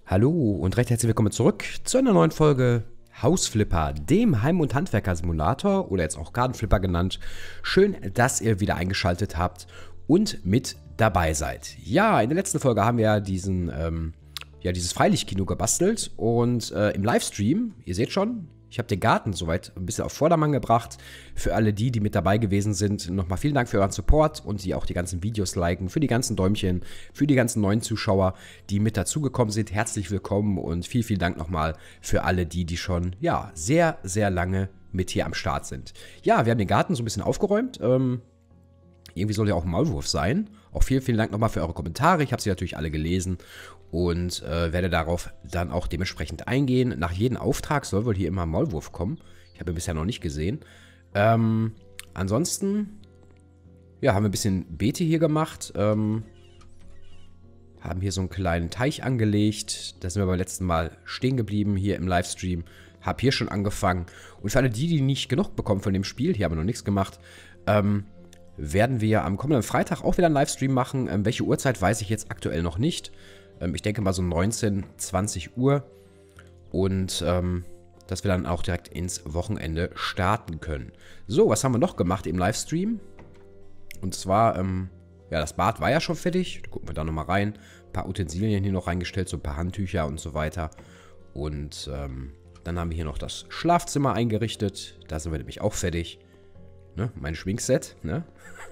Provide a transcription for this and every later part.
Hallo und recht herzlich willkommen zurück zu einer neuen Folge Hausflipper, dem Heim- und Handwerker-Simulator oder jetzt auch Gartenflipper genannt. Schön, dass ihr wieder eingeschaltet habt und mit dabei seid. Ja, in der letzten Folge haben wir ja dieses Freilichtkino gebastelt und im Livestream, ihr seht schon, ich habe den Garten soweit ein bisschen auf Vordermann gebracht. Für alle die mit dabei gewesen sind, nochmal vielen Dank für euren Support und die auch die ganzen Videos liken, für die ganzen Däumchen, für die ganzen neuen Zuschauer, die mit dazugekommen sind. Herzlich willkommen und vielen Dank nochmal für alle die schon, ja, sehr, sehr lange mit hier am Start sind. Ja, wir haben den Garten so ein bisschen aufgeräumt. Irgendwie soll ja auch ein Maulwurf sein. Auch vielen Dank nochmal für eure Kommentare. Ich habe sie natürlich alle gelesen und werde darauf dann auch dementsprechend eingehen. Nach jedem Auftrag soll wohl hier immer ein Maulwurf kommen. Ich habe ihn bisher noch nicht gesehen. Ansonsten, ja, haben wir ein bisschen Beete hier gemacht. Haben hier so einen kleinen Teich angelegt. Da sind wir beim letzten Mal stehen geblieben hier im Livestream. Hab hier schon angefangen. Und für alle die nicht genug bekommen von dem Spiel, hier haben wir noch nichts gemacht, werden wir am kommenden Freitag auch wieder einen Livestream machen. Welche Uhrzeit weiß ich jetzt aktuell noch nicht. Ich denke mal so 19, 20 Uhr. Und dass wir dann auch direkt ins Wochenende starten können. So, was haben wir noch gemacht im Livestream? Und zwar, ja, das Bad war ja schon fertig. Da gucken wir da nochmal rein. Ein paar Utensilien hier noch reingestellt, so ein paar Handtücher und so weiter. Und dann haben wir hier noch das Schlafzimmer eingerichtet. Da sind wir nämlich auch fertig. Ne? Mein Schminkset, ne?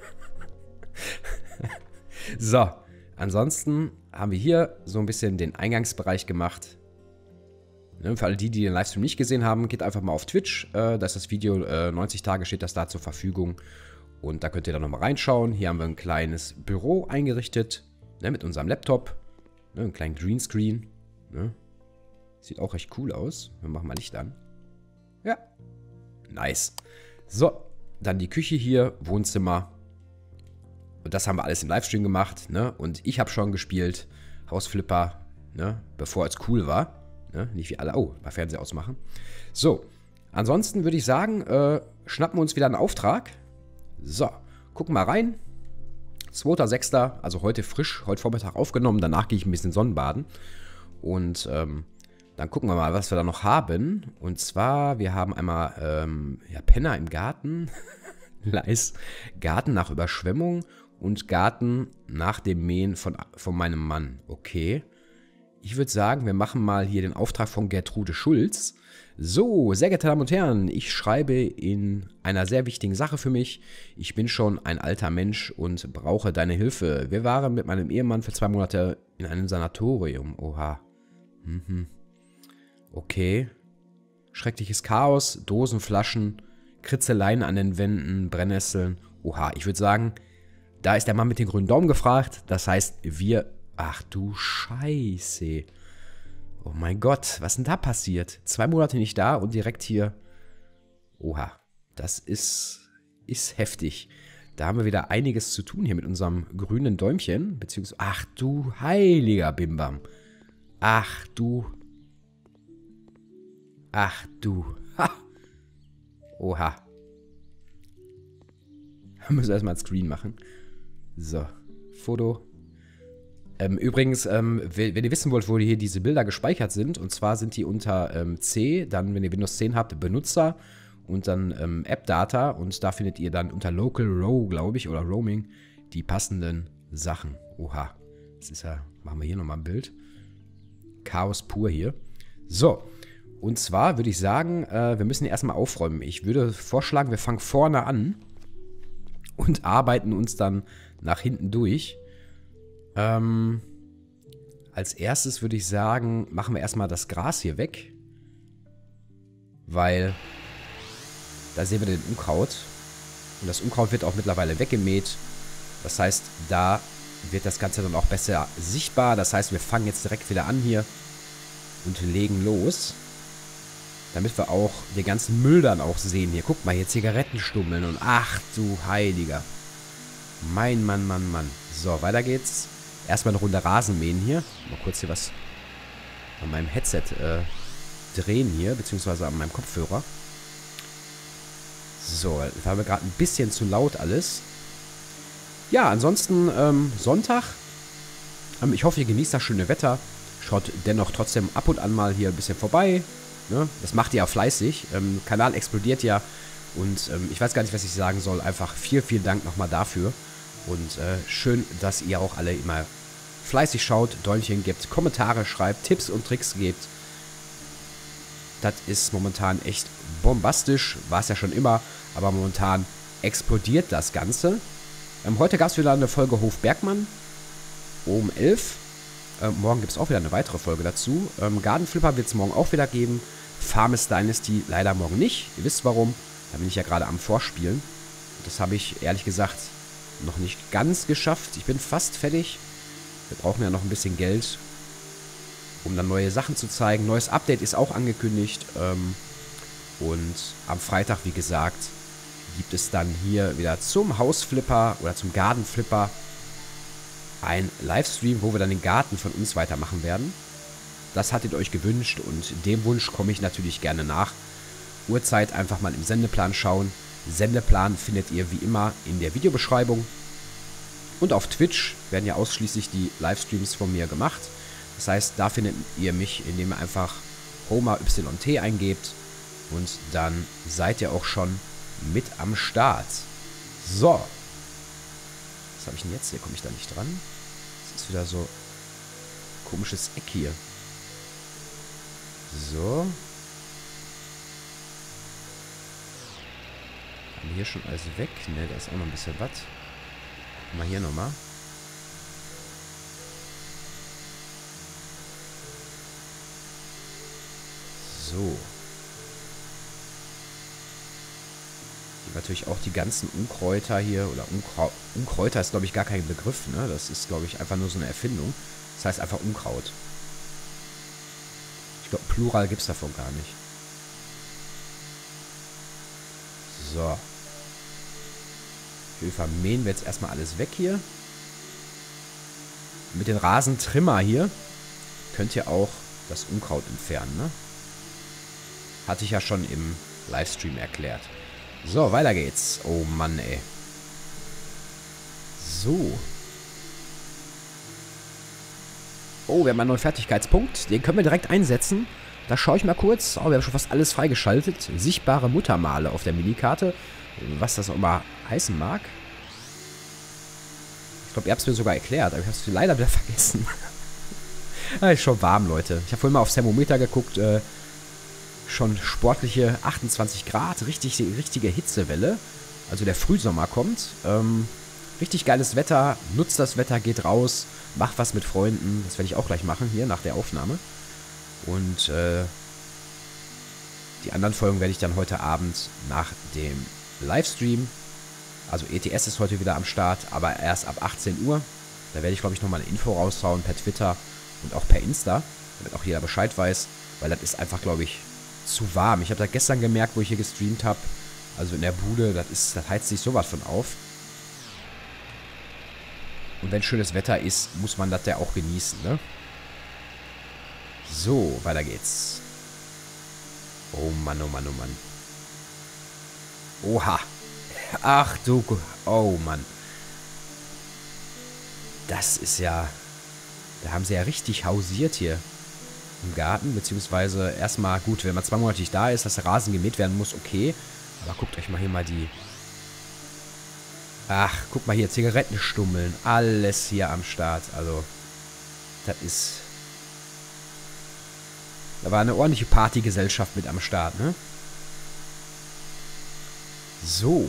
So, ansonsten haben wir hier so ein bisschen den Eingangsbereich gemacht. Ne? Für alle die den Livestream nicht gesehen haben, geht einfach mal auf Twitch. Da ist das Video, 90 Tage steht das da zur Verfügung. Und da könnt ihr dann nochmal reinschauen. Hier haben wir ein kleines Büro eingerichtet, ne? Mit unserem Laptop. Ne? Einen kleinen Greenscreen. Ne? Sieht auch recht cool aus. Wir machen mal Licht an. Ja, nice. So. Dann die Küche hier, Wohnzimmer. Und das haben wir alles im Livestream gemacht, ne? Und ich habe schon gespielt, Hausflipper, ne? Bevor es cool war. Ne? Nicht wie alle, oh, mal Fernseher ausmachen. So, ansonsten würde ich sagen, schnappen wir uns wieder einen Auftrag. So, gucken mal rein. 2.6., also heute frisch, heute Vormittag aufgenommen. Danach gehe ich ein bisschen Sonnenbaden. Und dann gucken wir mal, was wir da noch haben. Und zwar, wir haben einmal ja, Penner im Garten. Nice. Garten nach Überschwemmung und Garten nach dem Mähen von meinem Mann. Okay. Ich würde sagen, wir machen mal hier den Auftrag von Gertrude Schulz. So, sehr geehrte Damen und Herren, ich schreibe in einer sehr wichtigen Sache für mich. Ich bin schon ein alter Mensch und brauche deine Hilfe. Wir waren mit meinem Ehemann für 2 Monate in einem Sanatorium. Oha. Okay. Schreckliches Chaos, Dosen, Flaschen, Kritzeleien an den Wänden, Brennnesseln. Oha, ich würde sagen, da ist der Mann mit dem grünen Daumen gefragt. Das heißt, wir... Ach du Scheiße. Oh mein Gott, was ist denn da passiert? 2 Monate nicht da und direkt hier... Oha, das ist heftig. Da haben wir wieder einiges zu tun hier mit unserem grünen Däumchen. Beziehungsweise... Ach du heiliger Bimbam. Ach du... Ach du. Ha. Oha. Wir müssen erstmal ein Screen machen. So. Foto. Übrigens, wenn ihr wissen wollt, wo hier diese Bilder gespeichert sind, und zwar sind die unter C, dann, wenn ihr Windows 10 habt, Benutzer und dann App-Data und da findet ihr dann unter Local Row, glaube ich, oder Roaming, die passenden Sachen. Oha. Das ist ja, machen wir hier nochmal ein Bild. Chaos pur hier. So. Und zwar würde ich sagen, wir müssen erstmal aufräumen. Ich würde vorschlagen, wir fangen vorne an und arbeiten uns dann nach hinten durch. Als erstes würde ich sagen, machen wir erstmal das Gras hier weg. Weil da sehen wir den Unkraut. Und das Unkraut wird auch mittlerweile weggemäht. Das heißt, da wird das Ganze dann auch besser sichtbar. Das heißt, wir fangen jetzt direkt wieder an hier und legen los. Damit wir auch den ganzen Müll dann auch sehen. Hier, guck mal, hier Zigarettenstummeln und ach du Heiliger. Mein Mann, Mann, Mann. So, weiter geht's. Erstmal eine Runde Rasenmähen hier. Mal kurz hier was an meinem Headset drehen hier, beziehungsweise an meinem Kopfhörer. So, das war mir gerade ein bisschen zu laut alles. Ja, ansonsten Sonntag. Ich hoffe, ihr genießt das schöne Wetter. Schaut dennoch trotzdem ab und an mal hier ein bisschen vorbei. Ne? Das macht ihr ja fleißig. Kanal explodiert ja. Und ich weiß gar nicht, was ich sagen soll. Einfach vielen Dank nochmal dafür. Und schön, dass ihr auch alle immer fleißig schaut, Däumchen gebt, Kommentare schreibt, Tipps und Tricks gebt. Das ist momentan echt bombastisch. War es ja schon immer. Aber momentan explodiert das Ganze. Heute gab es wieder eine Folge Hof Bergmann um 11. Morgen gibt es auch wieder eine weitere Folge dazu. Garden Flipper wird es morgen auch wieder geben. Farmers Dynasty leider morgen nicht. Ihr wisst warum. Da bin ich ja gerade am Vorspielen. Das habe ich ehrlich gesagt noch nicht ganz geschafft. Ich bin fast fertig. Wir brauchen ja noch ein bisschen Geld, um dann neue Sachen zu zeigen. Neues Update ist auch angekündigt. Und am Freitag, wie gesagt, gibt es dann hier wieder zum Hausflipper oder zum Garden Flipper ein Livestream, wo wir dann den Garten von uns weitermachen werden. Das hattet ihr euch gewünscht und dem Wunsch komme ich natürlich gerne nach. Uhrzeit einfach mal im Sendeplan schauen. Sendeplan findet ihr wie immer in der Videobeschreibung. Und auf Twitch werden ja ausschließlich die Livestreams von mir gemacht. Das heißt, da findet ihr mich, indem ihr einfach Homer YT eingebt. Und dann seid ihr auch schon mit am Start. So. Was habe ich denn jetzt? Hier komme ich da nicht dran. Das ist wieder so ein komisches Eck hier. So. Haben wir hier schon alles weg? Ne, da ist auch noch ein bisschen was. Mal hier nochmal. So. Natürlich auch die ganzen Unkräuter hier, oder Unkräuter ist, glaube ich, gar kein Begriff, ne? Das ist, glaube ich, einfach nur so eine Erfindung. Das heißt einfach Unkraut. Ich glaube, Plural gibt es davon gar nicht. So. Auf jeden Fall mähen wir jetzt erstmal alles weg hier. Mit dem Rasentrimmer hier könnt ihr auch das Unkraut entfernen, ne? Hatte ich ja schon im Livestream erklärt. So, weiter geht's. Oh Mann, ey. So. Oh, wir haben einen neuen Fertigkeitspunkt. Den können wir direkt einsetzen. Da schaue ich mal kurz. Oh, wir haben schon fast alles freigeschaltet. Sichtbare Muttermale auf der Minikarte. Was das auch immer heißen mag. Ich glaube, ihr habt es mir sogar erklärt, aber ich habe es leider wieder vergessen. Ist schon warm, Leute. Ich habe vorhin mal aufs Thermometer geguckt. Schon sportliche 28 Grad, richtige Hitzewelle. Also der Frühsommer kommt. Richtig geiles Wetter, nutzt das Wetter, geht raus, macht was mit Freunden. Das werde ich auch gleich machen, hier nach der Aufnahme. Und die anderen Folgen werde ich dann heute Abend nach dem Livestream. Also ETS ist heute wieder am Start, aber erst ab 18 Uhr. Da werde ich, glaube ich, nochmal eine Info raushauen per Twitter und auch per Insta, damit auch jeder Bescheid weiß. Weil das ist einfach, glaube ich, zu warm. Ich habe das gestern gemerkt, wo ich hier gestreamt habe. Also in der Bude, das heizt sich sowas von auf. Und wenn schönes Wetter ist, muss man das ja auch genießen, ne? So, weiter geht's. Oh Mann, oh Mann, oh Mann. Oha. Ach du, oh Mann. Das ist ja... Da haben sie ja richtig hausiert hier im Garten, beziehungsweise erstmal, gut, wenn man 2 Monate nicht da ist, dass der Rasen gemäht werden muss, okay. Aber guckt euch mal hier mal die... Ach, guck mal hier, Zigarettenstummeln, alles hier am Start. Also, das ist... Da war eine ordentliche Partygesellschaft mit am Start, ne? So.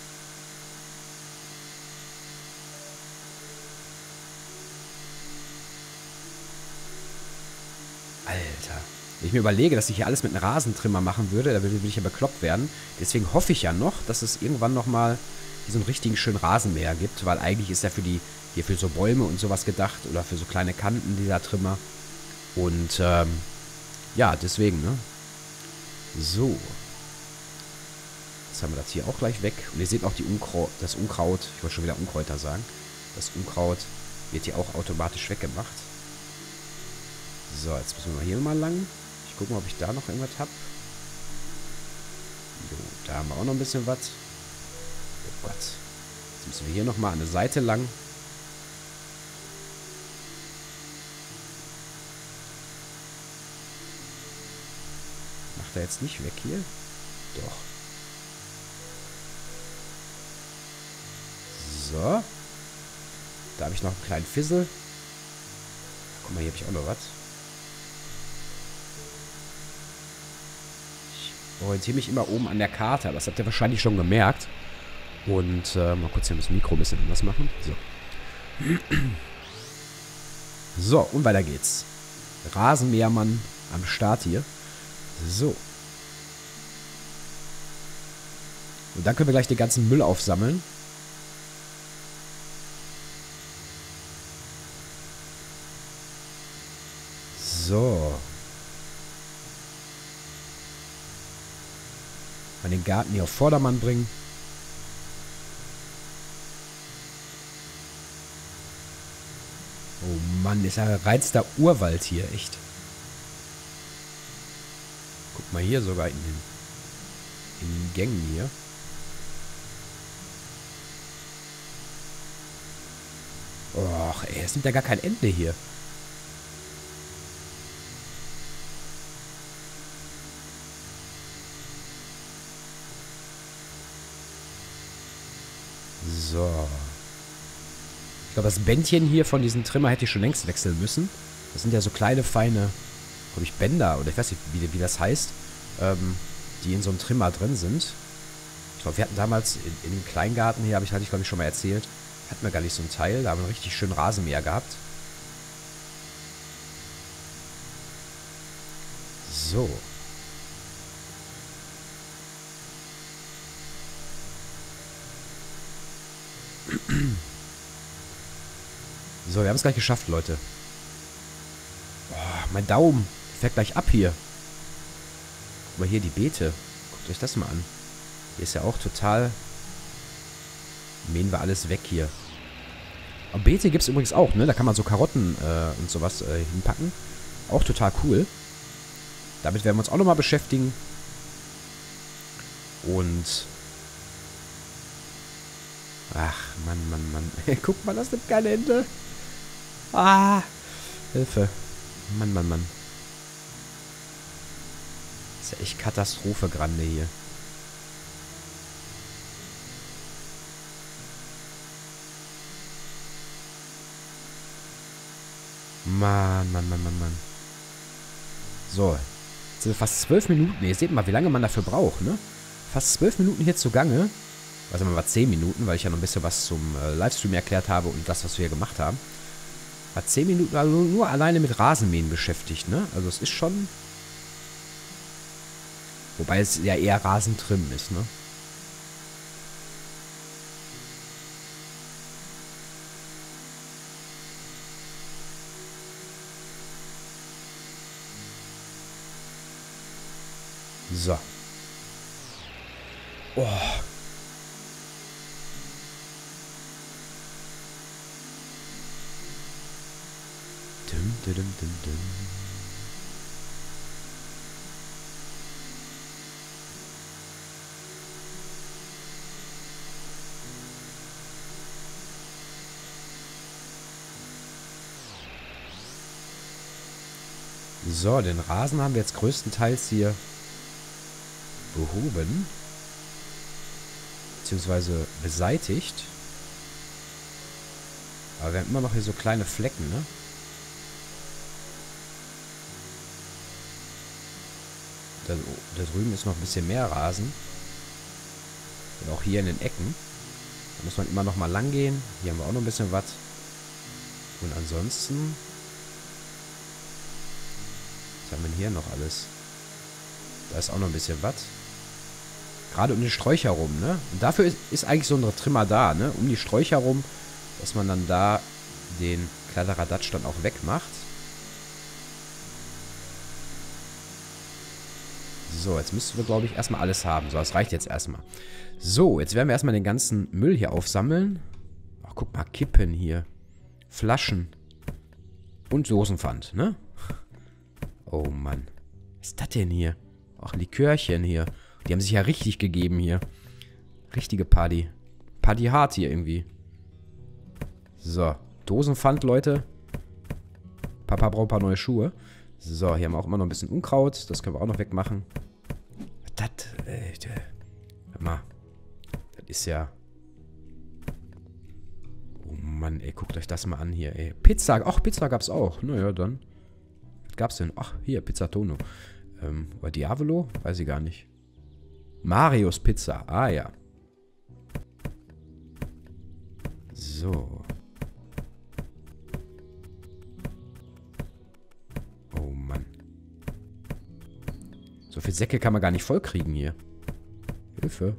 Alter. Wenn ich mir überlege, dass ich hier alles mit einem Rasentrimmer machen würde, da würde ich ja bekloppt werden. Deswegen hoffe ich ja noch, dass es irgendwann nochmal so einen richtigen schönen Rasenmäher gibt, weil eigentlich ist er hier für so Bäume und sowas gedacht oder für so kleine Kanten dieser Trimmer. Und ja, deswegen, ne? So. Jetzt haben wir das hier auch gleich weg. Und ihr seht auch das Unkraut, ich wollte schon wieder Unkräuter sagen. Das Unkraut wird hier auch automatisch weggemacht. So, jetzt müssen wir mal hier mal lang. Ich gucke mal, ob ich da noch irgendwas habe. Jo, da haben wir auch noch ein bisschen was. Oh Gott. Jetzt müssen wir hier nochmal an der Seite lang. er jetzt nicht weg hier? Doch. So. Da habe ich noch einen kleinen Fizzle. Guck mal, hier habe ich auch noch was. Ich orientiere mich immer oben an der Karte. Aber das habt ihr wahrscheinlich schon gemerkt. Und mal kurz hier das Mikro ein bisschen anders machen. So. So, und weiter geht's. Rasenmähermann am Start hier. So. Und dann können wir gleich den ganzen Müll aufsammeln. So. Mal den Garten hier auf Vordermann bringen. Oh Mann, ist ja reinster Urwald hier, echt. Guck mal hier sogar in den Gängen hier. Och, ey, es nimmt ja gar kein Ende hier. So. Ich glaube, das Bändchen hier von diesem Trimmer hätte ich schon längst wechseln müssen. Das sind ja so kleine, feine, glaube ich, Bänder, oder ich weiß nicht, wie das heißt, die in so einem Trimmer drin sind. Ich glaube, wir hatten damals in dem Kleingarten hier, hatte ich, glaube ich, schon mal erzählt, hatten wir gar nicht so ein Teil. Da haben wir einen richtig schönen Rasenmäher gehabt. So. So, wir haben es gleich geschafft, Leute. Oh, mein Daumen fährt gleich ab hier. Guck mal hier, die Beete. Guckt euch das mal an. Hier ist ja auch total... Mähen wir alles weg hier. Aber Beete gibt es übrigens auch, ne? Da kann man so Karotten und sowas hinpacken. Auch total cool. Damit werden wir uns auch nochmal beschäftigen. Und... Ach, Mann, Mann, Mann. Guck mal, das nimmt kein Ende. Ah, Hilfe. Mann, Mann, Mann. Das ist ja echt Katastrophe grande hier. Mann, Mann, Mann, Mann, Mann. So. Jetzt sind wir fast 12 Minuten. Ihr seht mal, wie lange man dafür braucht, ne? Fast 12 Minuten hier zugange. Also mal 10 Minuten, weil ich ja noch ein bisschen was zum Livestream erklärt habe und das, was wir hier gemacht haben. War 10 Minuten also nur alleine mit Rasenmähen beschäftigt, ne? Also es ist schon... Wobei es ja eher Rasentrim ist, ne? So. Oh. Dum, dum, dum, dum. So, den Rasen haben wir jetzt größtenteils hier behoben. Beziehungsweise beseitigt. Aber wir haben immer noch hier so kleine Flecken, ne? Da drüben ist noch ein bisschen mehr Rasen. Und auch hier in den Ecken. Da muss man immer noch mal lang gehen. Hier haben wir auch noch ein bisschen was. Und ansonsten... Was haben wir denn hier noch alles? Da ist auch noch ein bisschen was. Gerade um die Sträucher rum, ne? Und dafür ist eigentlich so ein Trimmer da, ne? Um die Sträucher rum, dass man dann da den Kladderadatsch dann auch wegmacht. So, jetzt müssten wir, glaube ich, erstmal alles haben. So, das reicht jetzt erstmal. So, jetzt werden wir erstmal den ganzen Müll hier aufsammeln. Ach, guck mal, Kippen hier. Flaschen. Und Dosenpfand, ne? Oh, Mann. Was ist das denn hier? Ach, Likörchen hier. Die haben sich ja richtig gegeben hier. Richtige Party. Party hart hier irgendwie. So, Dosenpfand, Leute. Papa braucht ein paar neue Schuhe. So, hier haben wir auch immer noch ein bisschen Unkraut. Das können wir auch noch wegmachen. Hör mal. Das ist ja... Oh Mann, ey, guckt euch das mal an hier, ey. Pizza, ach, Pizza gab's auch. Naja, dann. Was gab's denn? Ach, hier, Pizzatono. Oder Diavolo? Weiß ich gar nicht. Marios Pizza. Ah, ja. So. Oh Mann. So viele Säcke kann man gar nicht vollkriegen hier. Hilfe.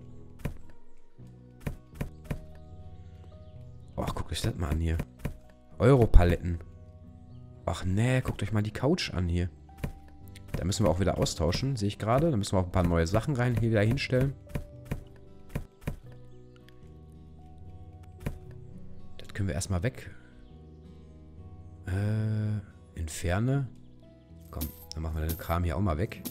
Ach, guckt euch das mal an hier. Europaletten. Ach nee, guckt euch mal die Couch an hier. Da müssen wir auch wieder austauschen, sehe ich gerade. Da müssen wir auch ein paar neue Sachen hier wieder hinstellen. Das können wir erstmal weg. Entferne. Komm, dann machen wir den Kram hier auch mal weg.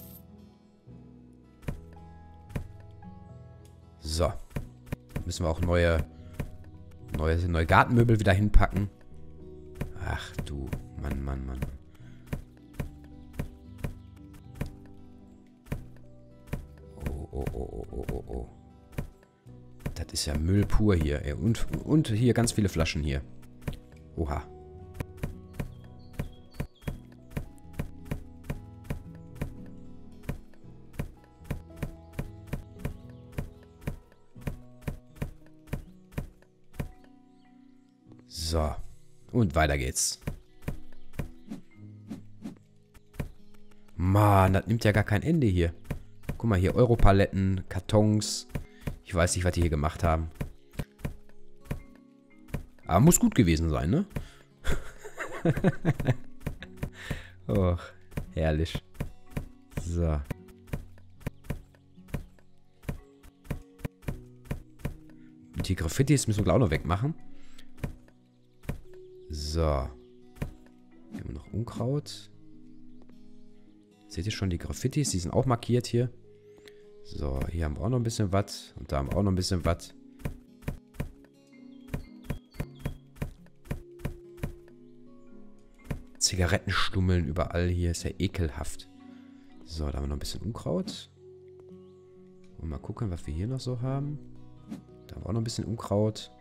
So. Dann müssen wir auch neue Gartenmöbel wieder hinpacken. Ach du, Mann, Mann, Mann. Oh. Das ist ja Müll pur hier. Ey. Und hier ganz viele Flaschen hier. Oha. So. Und weiter geht's. Mann, das nimmt ja gar kein Ende hier. Guck mal hier, Europaletten, Kartons. Ich weiß nicht, was die hier gemacht haben. Aber muss gut gewesen sein, ne? Och, herrlich. So. Und die Graffitis müssen wir auch noch wegmachen. So. Hier haben wir noch Unkraut. Seht ihr schon die Graffitis? Die sind auch markiert hier. So, hier haben wir auch noch ein bisschen was. Und da haben wir auch noch ein bisschen was. Zigarettenstummeln überall hier. Ist ja ekelhaft. So, da haben wir noch ein bisschen Unkraut. Und mal gucken, was wir hier noch so haben. Da haben wir auch noch ein bisschen Unkraut.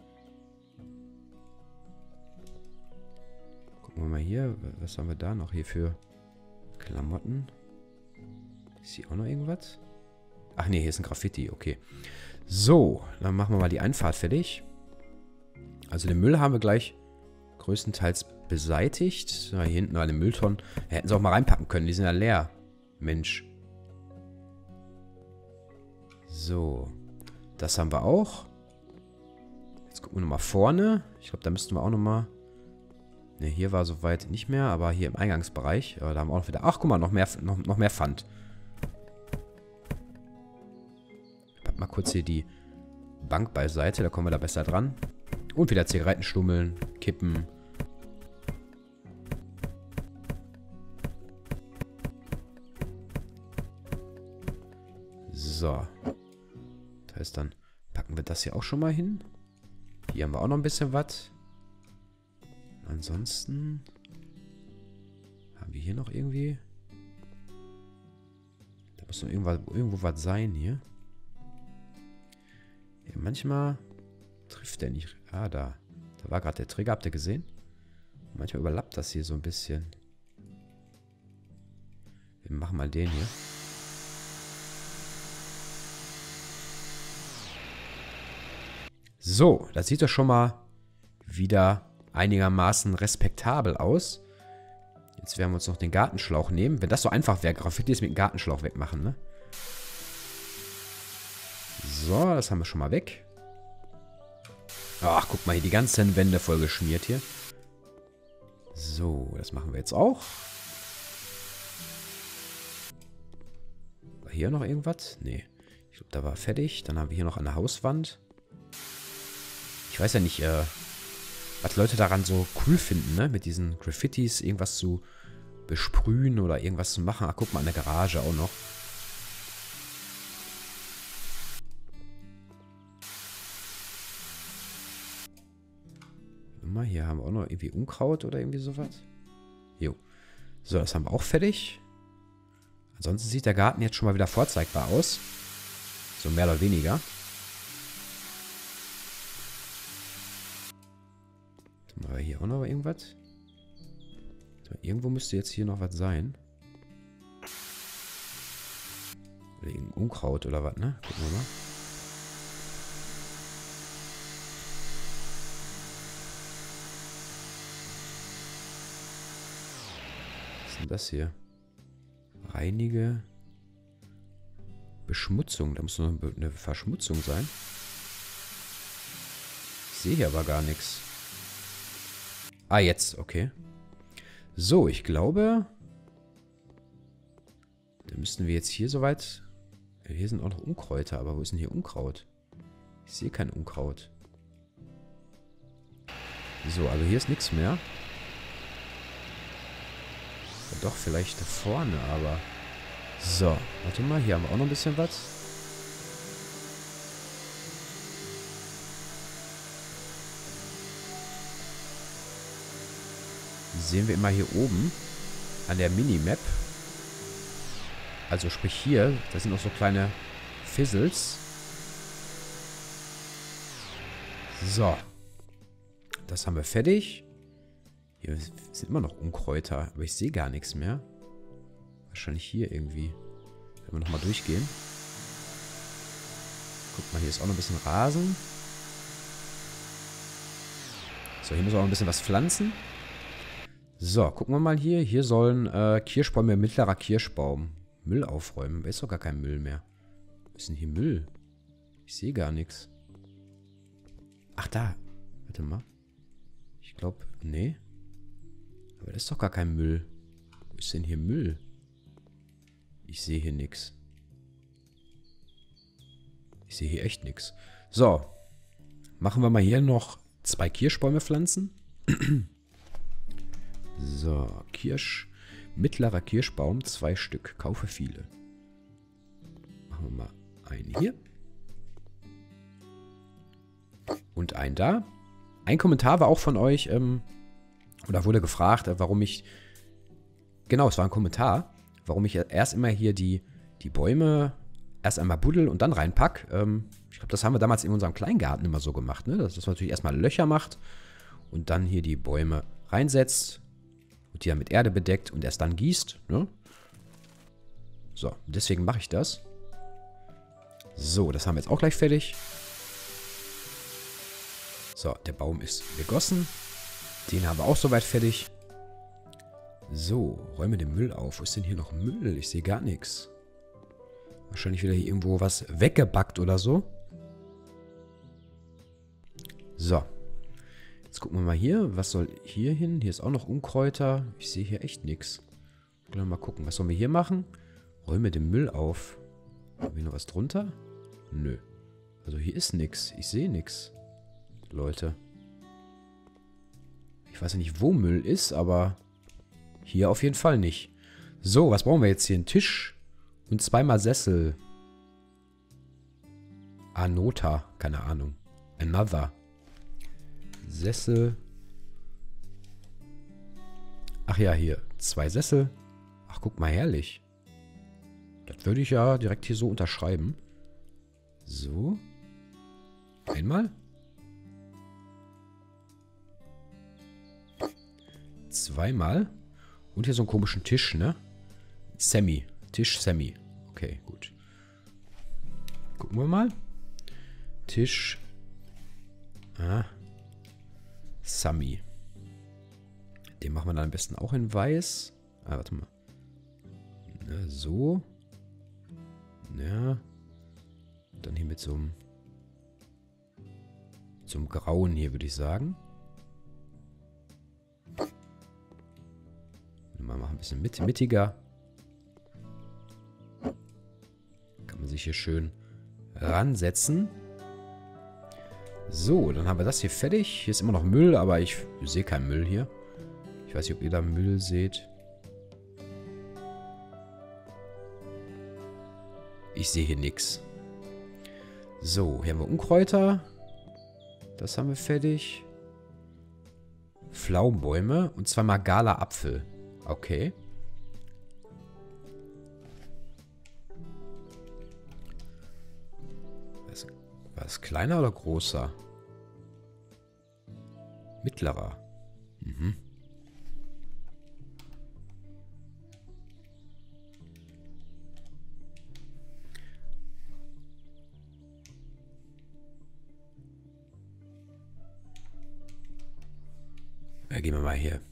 Gucken wir mal hier. Was haben wir da noch hier für Klamotten? Ist hier auch noch irgendwas? Ach nee, hier ist ein Graffiti. Okay. So, dann machen wir mal die Einfahrt fertig. Also den Müll haben wir gleich größtenteils beseitigt. Da hier hinten alle Mülltonnen. Hätten sie auch mal reinpacken können. Die sind ja leer. Mensch. So. Das haben wir auch. Jetzt gucken wir nochmal vorne. Ich glaube, da müssten wir auch nochmal... Ne, hier war soweit nicht mehr, aber hier im Eingangsbereich. Da haben wir auch noch wieder... Ach, guck mal, noch mehr Pfand. Ich pack mal kurz hier die Bank beiseite, da kommen wir da besser dran. Und wieder Zigarettenstummeln, Kippen. So. Das heißt, dann packen wir das hier auch schon mal hin. Hier haben wir auch noch ein bisschen was. Ansonsten haben wir hier noch irgendwie... Da muss noch irgendwo was sein hier. Ja, manchmal trifft der nicht. Ah, da. Da war gerade der Trigger. Habt ihr gesehen? Manchmal überlappt das hier so ein bisschen. Wir machen mal den hier. So, das sieht doch schon mal wieder einigermaßen respektabel aus. Jetzt werden wir uns noch den Gartenschlauch nehmen. Wenn das so einfach wäre, Graffitis mit dem Gartenschlauch wegmachen, ne? So, das haben wir schon mal weg. Ach, guck mal, hier die ganzen Wände voll geschmiert hier. So, das machen wir jetzt auch. War hier noch irgendwas? Nee. Ich glaube, da war fertig. Dann haben wir hier noch eine Hauswand. Ich weiß ja nicht, was Leute daran so cool finden, ne? Mit diesen Graffitis irgendwas zu besprühen oder irgendwas zu machen. Ach, guck mal, an der Garage auch noch. Mal, hier haben wir auch noch irgendwie Unkraut oder irgendwie sowas. Jo. So, das haben wir auch fertig. Ansonsten sieht der Garten jetzt schon mal wieder vorzeigbar aus. So mehr oder weniger. Dann haben wir hier auch noch irgendwas. Irgendwo müsste jetzt hier noch was sein. Oder irgendein Unkraut oder was, ne? Gucken wir mal. Was ist denn das hier? Reinige Beschmutzung. Da muss noch eine Verschmutzung sein. Ich sehe hier aber gar nichts. Ah, jetzt. Okay. So, ich glaube, da müssten wir jetzt hier soweit... Hier sind auch noch Unkräuter, aber wo ist denn hier Unkraut? Ich sehe kein Unkraut. So, also hier ist nichts mehr. Ja, doch, vielleicht da vorne, aber... So, warte mal, hier haben wir auch noch ein bisschen was. Sehen wir immer hier oben an der Minimap. Also sprich hier, da sind noch so kleine Fizzles. So. Das haben wir fertig. Hier sind immer noch Unkräuter, aber ich sehe gar nichts mehr. Wahrscheinlich hier irgendwie. Wenn wir nochmal durchgehen. Guck mal, hier ist auch noch ein bisschen Rasen. So, hier müssen wir auch ein bisschen was pflanzen. So, gucken wir mal hier. Hier sollen Kirschbäume, mittlerer Kirschbaum. Müll aufräumen. Da ist doch gar kein Müll mehr. Wo ist denn hier Müll? Ich sehe gar nichts. Ach, da. Warte mal. Ich glaube, nee. Aber da ist doch gar kein Müll. Wo ist denn hier Müll? Ich sehe hier nichts. Ich sehe hier echt nichts. So. Machen wir mal hier noch 2 Kirschbäume pflanzen. So, mittlerer Kirschbaum, 2 Stück. Kaufe viele. Machen wir mal einen hier. Und einen da. Ein Kommentar war auch von euch, oder wurde gefragt, warum ich... Genau, es war ein Kommentar, warum ich erst immer hier die Bäume erst einmal buddel und dann reinpack. Ich glaube, das haben wir damals in unserem Kleingarten immer so gemacht, ne? Dass man natürlich erstmal Löcher macht und dann hier die Bäume reinsetzt. Und die dann mit Erde bedeckt und erst dann gießt. Ne? So, deswegen mache ich das. So, das haben wir jetzt auch gleich fertig. So, der Baum ist gegossen. Den haben wir auch soweit fertig. So, räume den Müll auf. Wo ist denn hier noch Müll? Ich sehe gar nichts. Wahrscheinlich wieder hier irgendwo was weggebackt oder so. So. Jetzt gucken wir mal hier. Was soll hier hin? Hier ist auch noch Unkräuter. Ich sehe hier echt nichts. Mal gucken. Was sollen wir hier machen? Räume den Müll auf. Haben wir noch was drunter? Nö. Also hier ist nichts. Ich sehe nichts. Leute. Ich weiß ja nicht, wo Müll ist, aber hier auf jeden Fall nicht. So, was brauchen wir jetzt hier? Ein Tisch und 2-mal Sessel. Anota. Keine Ahnung. Another. Sessel. Ach ja, hier. 2 Sessel. Ach, guck mal, herrlich. Das würde ich ja direkt hier so unterschreiben. So. Einmal. 2-mal. Und hier so einen komischen Tisch, ne? Semi. Tisch Semi. Okay, gut. Gucken wir mal. Tisch. Ah. Sami. Den machen wir dann am besten auch in weiß. Ah, warte mal. Na, so. Ja. Dann hier mit so einem Grauen hier, würde ich sagen. Mal machen ein bisschen mittiger. Kann man sich hier schön ransetzen. So, dann haben wir das hier fertig. Hier ist immer noch Müll, aber ich sehe keinen Müll hier. Ich weiß nicht, ob ihr da Müll seht. Ich sehe hier nichts. So, hier haben wir Unkräuter. Das haben wir fertig. Pflaumenbäume und 2-mal Gala-Apfel. Okay. War es kleiner oder großer? Mittlerer. Mhm. Gehen wir mal hier.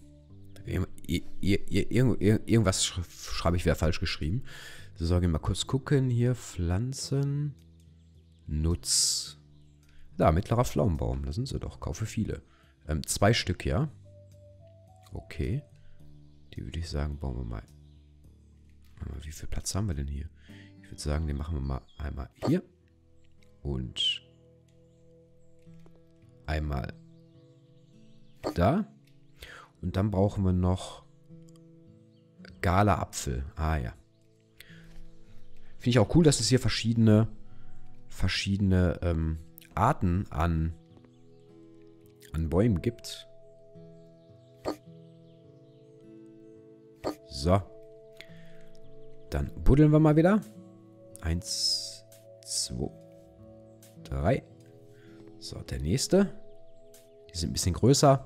Irgendwas schreibe ich wieder falsch geschrieben. So, gehen wir mal kurz gucken. Hier, Pflanzen. Nutz. Da, mittlerer Pflaumenbaum. Da sind sie doch. Kaufe viele. 2 Stück, ja. Okay. Die würde ich sagen, bauen wir mal. Wie viel Platz haben wir denn hier? Ich würde sagen, den machen wir mal einmal hier. Und einmal da. Und dann brauchen wir noch Gala-Apfel. Ah ja. Finde ich auch cool, dass es hier verschiedene Arten an Bäumen gibt. So. Dann buddeln wir mal wieder. 1, 2, 3. So, der nächste. Die sind ein bisschen größer.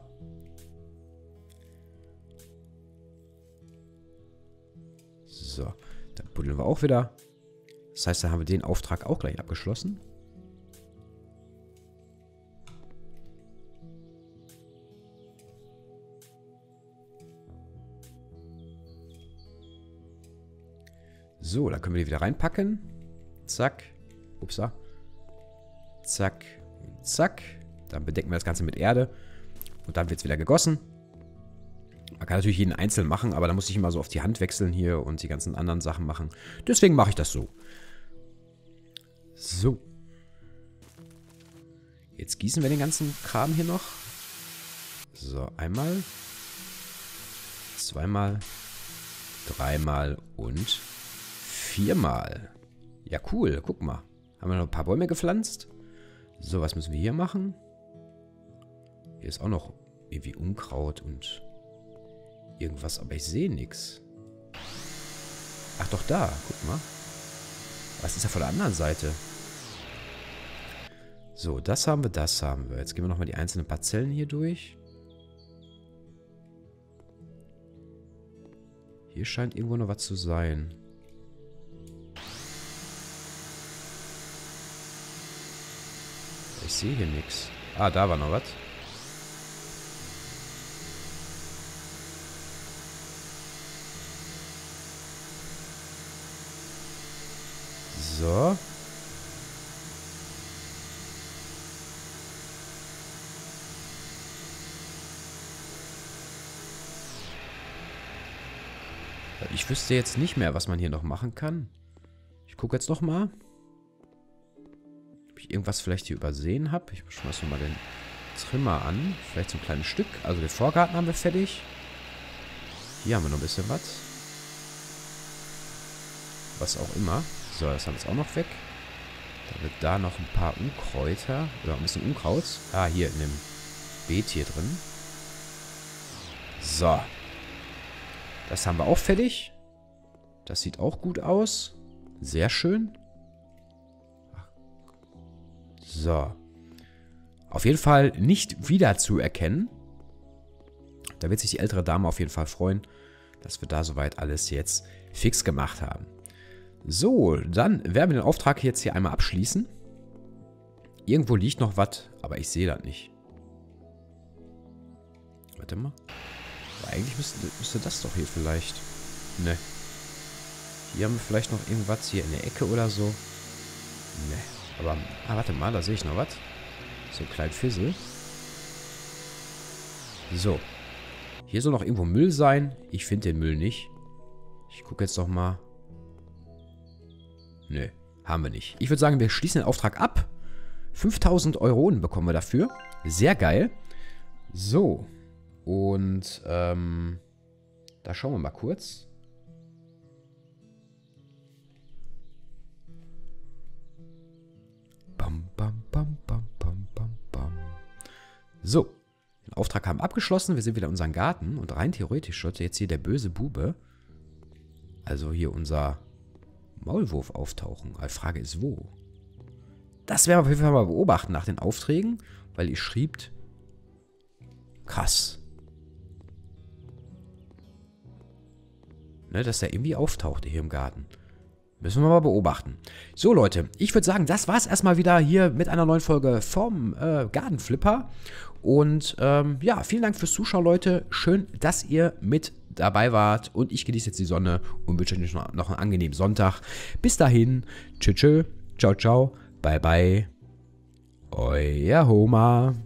So, dann buddeln wir auch wieder. Das heißt, da haben wir den Auftrag auch gleich abgeschlossen. So, dann können wir die wieder reinpacken. Zack. Upsa. Zack. Und zack. Dann bedecken wir das Ganze mit Erde. Und dann wird es wieder gegossen. Man kann natürlich jeden einzeln machen, aber da muss ich immer so auf die Hand wechseln hier und die ganzen anderen Sachen machen. Deswegen mache ich das so. So. Jetzt gießen wir den ganzen Kram hier noch. So, einmal. Zweimal. Dreimal und 4-mal. Ja, cool. Guck mal. Haben wir noch ein paar Bäume gepflanzt. So, was müssen wir hier machen? Hier ist auch noch irgendwie Unkraut und irgendwas, aber ich sehe nichts. Ach doch, da. Guck mal. Was ist ja von der anderen Seite? So, das haben wir, das haben wir. Jetzt gehen wir nochmal die einzelnen Parzellen hier durch. Hier scheint irgendwo noch was zu sein. Ich sehe hier nichts. Ah, da war noch was. So. Ich wüsste jetzt nicht mehr, was man hier noch machen kann. Ich gucke jetzt noch mal. Ob ich irgendwas vielleicht hier übersehen habe. Ich schmeiß noch mal den Trimmer an. Vielleicht so ein kleines Stück. Also den Vorgarten haben wir fertig. Hier haben wir noch ein bisschen was. Was auch immer. So, das haben wir jetzt auch noch weg. Da wird da noch ein paar Unkräuter. Oder ein bisschen Unkraut. Ah, hier in dem Beet hier drin. So. Das haben wir auch fertig. Das sieht auch gut aus. Sehr schön. So. Auf jeden Fall nicht wiederzuerkennen. Da wird sich die ältere Dame auf jeden Fall freuen, dass wir da soweit alles jetzt fix gemacht haben. So, dann werden wir den Auftrag jetzt hier einmal abschließen. Irgendwo liegt noch was, aber ich sehe das nicht. Warte mal. Aber eigentlich müsste das doch hier vielleicht. Ne. Hier haben wir vielleicht noch irgendwas hier in der Ecke oder so. Ne. Aber, warte mal, da sehe ich noch was. So ein kleinen Fissel. So. Hier soll noch irgendwo Müll sein. Ich finde den Müll nicht. Ich gucke jetzt doch mal. Nö, haben wir nicht. Ich würde sagen, wir schließen den Auftrag ab. 5000 Euronen bekommen wir dafür. Sehr geil. So. Und, da schauen wir mal kurz. Bam, bam, bam, bam, bam, bam, bam. So. Den Auftrag haben wir abgeschlossen. Wir sind wieder in unserem Garten. Und rein theoretisch sollte jetzt hier der böse Bube, also hier unser Maulwurf, auftauchen. Die Frage ist, wo? das werden wir auf jeden Fall mal beobachten nach den Aufträgen, weil ihr schreibt, krass. Ne, dass der irgendwie auftauchte hier im Garten. Müssen wir mal beobachten. So, Leute, ich würde sagen, das war es erstmal wieder hier mit einer neuen Folge vom Garden Flipper. Und ja, vielen Dank fürs Zuschauen, Leute. Schön, dass ihr mit dabei wart. Und ich genieße jetzt die Sonne und wünsche euch noch einen angenehmen Sonntag. Bis dahin. Tschö, tschö. Ciao, ciao. Bye, bye. Euer Homer.